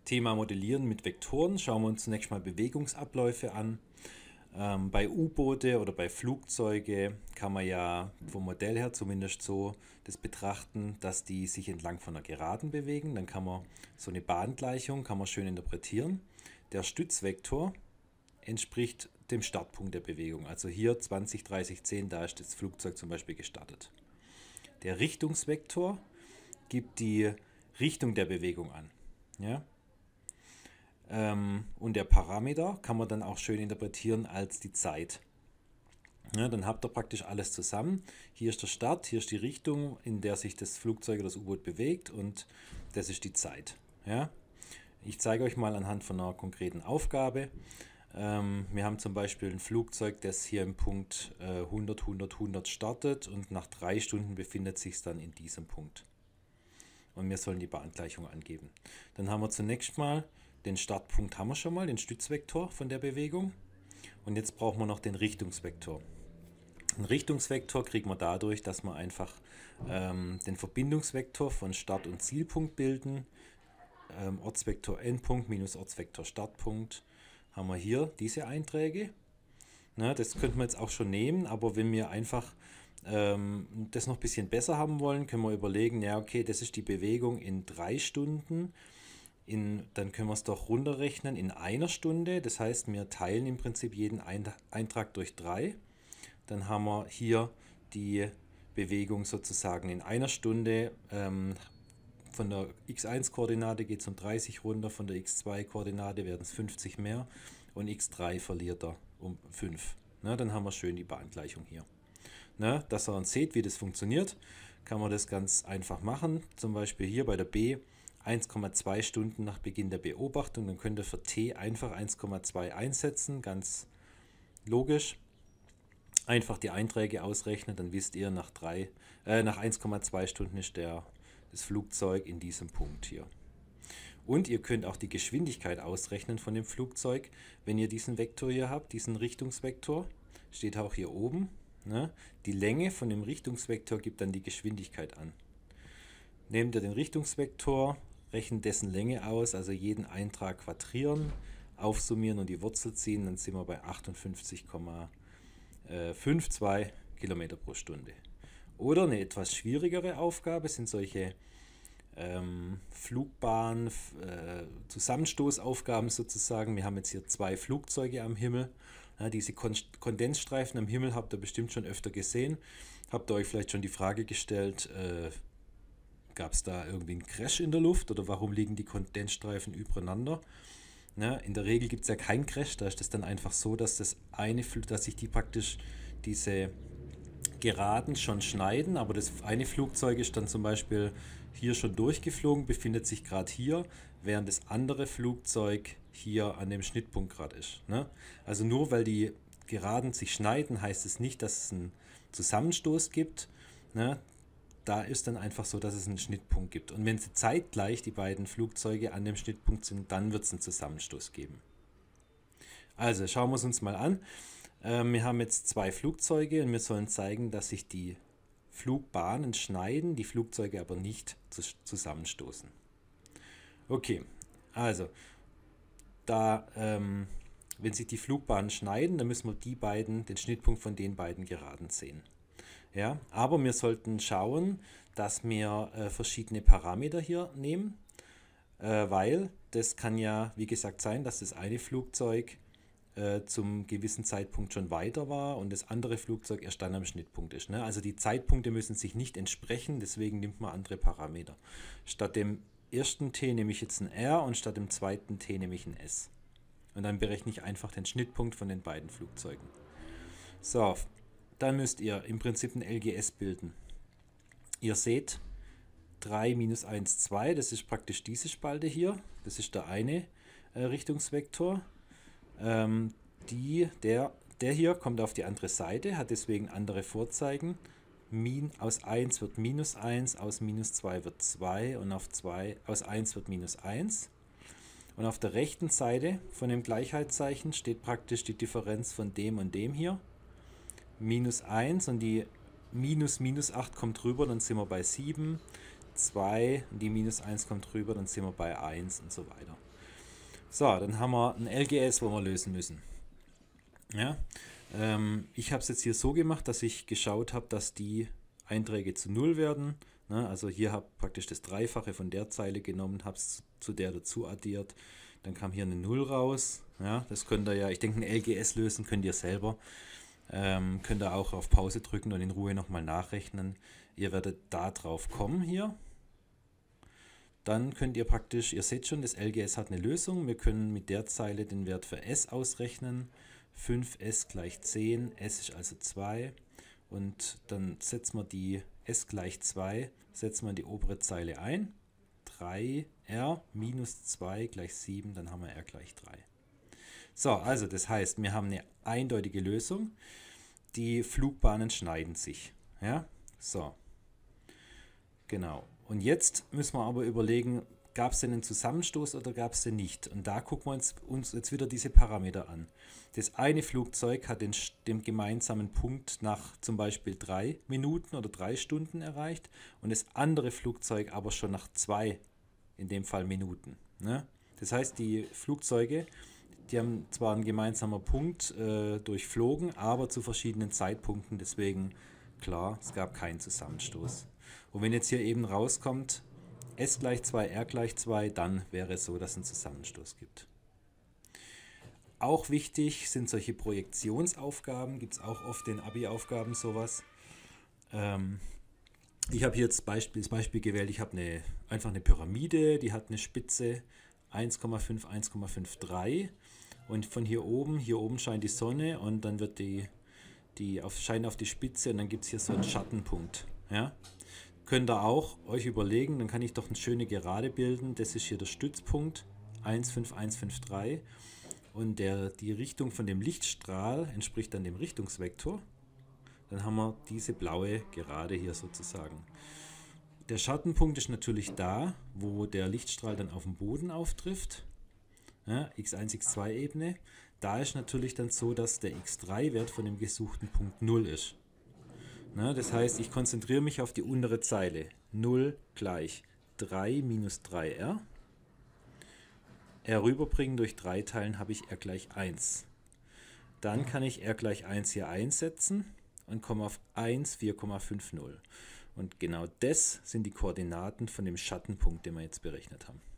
Thema Modellieren mit Vektoren. Schauen wir uns zunächst mal Bewegungsabläufe an. Bei U-Boote oder bei Flugzeuge kann man ja vom Modell her zumindest so das betrachten, dass die sich entlang von einer Geraden bewegen. Dann kann man so eine Bahngleichung kann man schön interpretieren. Der Stützvektor entspricht dem Startpunkt der Bewegung. Also hier 20, 30, 10, da ist das Flugzeug zum Beispiel gestartet. Der Richtungsvektor gibt die Richtung der Bewegung an. Ja? Und der Parameter kann man dann auch schön interpretieren als die Zeit. Ja, dann habt ihr praktisch alles zusammen. Hier ist der Start, hier ist die Richtung, in der sich das Flugzeug oder das U-Boot bewegt, und das ist die Zeit. Ja? Ich zeige euch mal anhand von einer konkreten Aufgabe. Wir haben zum Beispiel ein Flugzeug, das hier im Punkt 100, 100, 100 startet, und nach 3 Stunden befindet sich es dann in diesem Punkt. Und wir sollen die Bahngleichung angeben. Dann haben wir zunächst mal den Startpunkt, haben wir schon mal, den Stützvektor von der Bewegung. Und jetzt brauchen wir noch den Richtungsvektor. Einen Richtungsvektor kriegen wir dadurch, dass wir einfach den Verbindungsvektor von Start- und Zielpunkt bilden. Ortsvektor Endpunkt minus Ortsvektor Startpunkt. Haben wir hier diese Einträge. Na, das könnten wir jetzt auch schon nehmen, aber wenn wir einfach das noch ein bisschen besser haben wollen, können wir überlegen, ja okay, das ist die Bewegung in 3 Stunden. Dann können wir es doch runterrechnen in einer Stunde. Das heißt, wir teilen im Prinzip jeden Eintrag durch 3. Dann haben wir hier die Bewegung sozusagen in einer Stunde. Von der x1-Koordinate geht es um 30 runter, von der x2-Koordinate werden es 50 mehr und x3 verliert er um 5. Na, dann haben wir schön die Bahngleichung hier. Na, dass ihr dann seht, wie das funktioniert, kann man das ganz einfach machen. Zum Beispiel hier bei der B 1,2 Stunden nach Beginn der Beobachtung. Dann könnt ihr für T einfach 1,2 einsetzen, ganz logisch. Einfach die Einträge ausrechnen, dann wisst ihr, nach 1,2 Stunden ist das Flugzeug in diesem Punkt hier. Und ihr könnt auch die Geschwindigkeit ausrechnen von dem Flugzeug, wenn ihr diesen Vektor hier habt, diesen Richtungsvektor, steht auch hier oben. Ne? Die Länge von dem Richtungsvektor gibt dann die Geschwindigkeit an. Nehmt ihr den Richtungsvektor, rechnet dessen Länge aus, also jeden Eintrag quadrieren, aufsummieren und die Wurzel ziehen, dann sind wir bei 58,52 Kilometer pro Stunde. Oder eine etwas schwierigere Aufgabe sind solche Flugbahn, Zusammenstoßaufgaben sozusagen. Wir haben jetzt hier 2 Flugzeuge am Himmel. Ja, diese Kondensstreifen am Himmel habt ihr bestimmt schon öfter gesehen. Habt ihr euch vielleicht schon die Frage gestellt, gab es da irgendwie einen Crash in der Luft oder warum liegen die Kondensstreifen übereinander? Ja, in der Regel gibt es ja keinen Crash, da ist es dann einfach so, dass dass sich die praktisch diese Geraden schon schneiden, aber das eine Flugzeug ist dann zum Beispiel hier schon durchgeflogen, befindet sich gerade hier, während das andere Flugzeug hier an dem Schnittpunkt gerade ist. Ne? Also nur weil die Geraden sich schneiden, heißt es nicht, dass es einen Zusammenstoß gibt. Ne? Da ist dann einfach so, dass es einen Schnittpunkt gibt. Und wenn sie zeitgleich die beiden Flugzeuge an dem Schnittpunkt sind, dann wird es einen Zusammenstoß geben. Also schauen wir es uns mal an. Wir haben jetzt 2 Flugzeuge und wir sollen zeigen, dass sich die Flugbahnen schneiden, die Flugzeuge aber nicht zusammenstoßen. Okay, also wenn sich die Flugbahnen schneiden, dann müssen wir den Schnittpunkt von den beiden Geraden sehen. Ja, aber wir sollten schauen, dass wir verschiedene Parameter hier nehmen, weil das kann ja, wie gesagt, sein, dass das eine Flugzeug zum gewissen Zeitpunkt schon weiter war und das andere Flugzeug erst dann am Schnittpunkt ist. Ne? Also die Zeitpunkte müssen sich nicht entsprechen, deswegen nimmt man andere Parameter. Statt dem ersten T nehme ich jetzt ein R und statt dem zweiten T nehme ich ein S. Und dann berechne ich einfach den Schnittpunkt von den beiden Flugzeugen. So, dann müsst ihr im Prinzip ein LGS bilden. Ihr seht 3 minus 1, 2, das ist praktisch diese Spalte hier. Das ist der eine Richtungsvektor. Der hier kommt auf die andere Seite, hat deswegen andere Vorzeichen. Aus 1 wird minus 1, aus minus 2 wird 2 und aus 1 wird minus 1. Und auf der rechten Seite von dem Gleichheitszeichen steht praktisch die Differenz von dem und dem hier. Minus 1 und die minus 8 kommt rüber, dann sind wir bei 7. 2 und die minus 1 kommt rüber, dann sind wir bei 1 und so weiter. So, dann haben wir ein LGS, wo wir lösen müssen. Ja, ich habe es jetzt hier so gemacht, dass ich geschaut habe, dass die Einträge zu 0 werden. Ne? Also hier habe ich praktisch das Dreifache von der Zeile genommen, habe es zu der dazu addiert. Dann kam hier eine 0 raus. Ja, das könnt ihr ja, ich denke, ein LGS lösen könnt ihr selber. Könnt ihr auch auf Pause drücken und in Ruhe nochmal nachrechnen. Ihr werdet da drauf kommen hier. Dann könnt ihr praktisch, ihr seht schon, das LGS hat eine Lösung. Wir können mit der Zeile den Wert für S ausrechnen. 5S gleich 10, S ist also 2. Und dann setzen wir die S gleich 2, setzen wir in die obere Zeile ein. 3R minus 2 gleich 7, dann haben wir R gleich 3. So, also das heißt, wir haben eine eindeutige Lösung. Die Flugbahnen schneiden sich. Ja, so. Genau. Und jetzt müssen wir aber überlegen, gab es denn einen Zusammenstoß oder gab es den nicht? Und da gucken wir uns jetzt wieder diese Parameter an. Das eine Flugzeug hat den gemeinsamen Punkt nach zum Beispiel 3 Minuten oder 3 Stunden erreicht und das andere Flugzeug aber schon nach 2, in dem Fall Minuten. Ne? Das heißt, die Flugzeuge, die haben zwar einen gemeinsamen Punkt durchflogen, aber zu verschiedenen Zeitpunkten. Deswegen, klar, es gab keinen Zusammenstoß. Und wenn jetzt hier eben rauskommt, S gleich 2, R gleich 2, dann wäre es so, dass es einen Zusammenstoß gibt. Auch wichtig sind solche Projektionsaufgaben, gibt es auch oft in Abi-Aufgaben sowas. Ich habe hier jetzt das Beispiel gewählt, ich habe einfach eine Pyramide, die hat eine Spitze 1,5, 1,53 und von hier oben scheint die Sonne und dann wird scheint auf die Spitze und dann gibt es hier so einen Schattenpunkt. Ja? Könnt ihr auch euch überlegen, dann kann ich doch eine schöne Gerade bilden, das ist hier der Stützpunkt 15153 und die Richtung von dem Lichtstrahl entspricht dann dem Richtungsvektor. Dann haben wir diese blaue Gerade hier sozusagen. Der Schattenpunkt ist natürlich da, wo der Lichtstrahl dann auf dem Boden auftrifft. Ja, x1, x2 Ebene. Da ist natürlich dann so, dass der x3-Wert von dem gesuchten Punkt 0 ist. Na, das heißt, ich konzentriere mich auf die untere Zeile. 0 gleich 3 minus 3r. R rüberbringen durch 3 teilen habe ich R gleich 1. Dann kann ich R gleich 1 hier einsetzen und komme auf 1, 4,50. Und genau das sind die Koordinaten von dem Schattenpunkt, den wir jetzt berechnet haben.